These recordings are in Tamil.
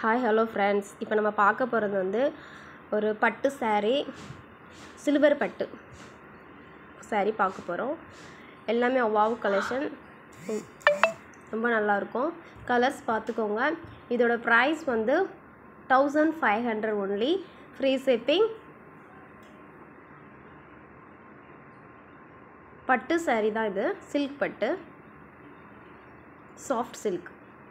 ஹாய் ஹலோ ஃப்ரெண்ட்ஸ், இப்போ நம்ம பார்க்க போகிறது வந்து ஒரு பட்டு saree, சில்வர் பட்டு saree பார்க்க போகிறோம். எல்லாமே வாவ் கலெக்ஷன், ரொம்ப நல்லாயிருக்கும். கலர்ஸ் பார்த்துக்கோங்க. இதோட ப்ரைஸ் வந்து 1500 ஒன்லி, ஃப்ரீ ஷிப்பிங். பட்டு saree தான் இது, சில்க் பட்டு, சாஃப்ட் சில்க்.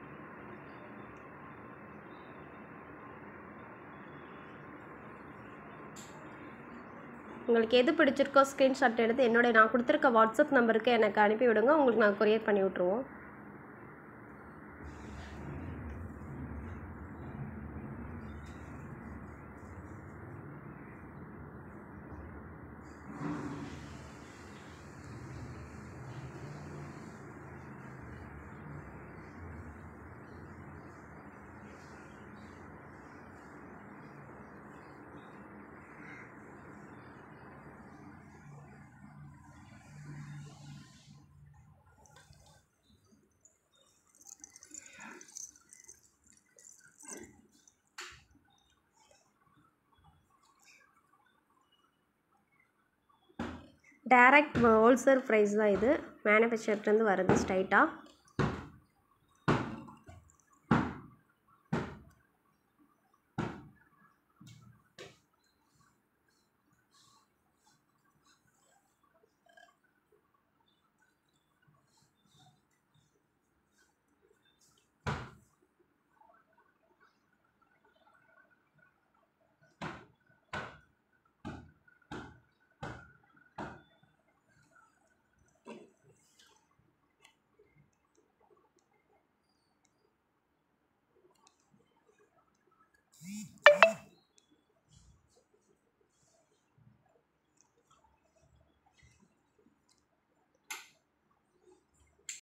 உங்களுக்கு எது பிடிச்சிருக்கோ ஸ்க்ரீன்ஷாட் எடுத்து நான் கொடுத்துருக்க வாட்ஸ்அப் நம்பருக்கு எனக்கு அனுப்பி விடுங்க. உங்களுக்கு நாங்கள் கொரியர் பண்ணி விட்ருவோம். டைரக்ட் ஹோல்சேல் ப்ரைஸ் தான் இது, மேனுஃபேக்சர்லேருந்து வருது ஸ்ட்ரைட்டாக.